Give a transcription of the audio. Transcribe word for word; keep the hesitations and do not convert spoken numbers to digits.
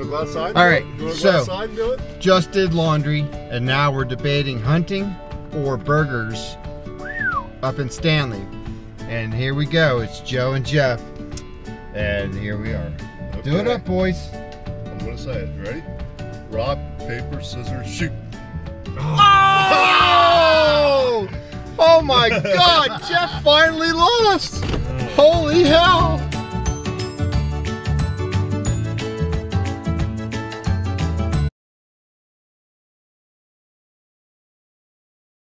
go outside? All right, You wanna so- go outside and do it? Just did laundry, and now we're debating hunting or burgers up in Stanley. And here we go. It's Joe and Jeff. And here we are. Okay. Do it up, boys. I'm gonna say it. Ready? Rock, paper, scissors, shoot. Oh! Oh my God! Jeff finally lost.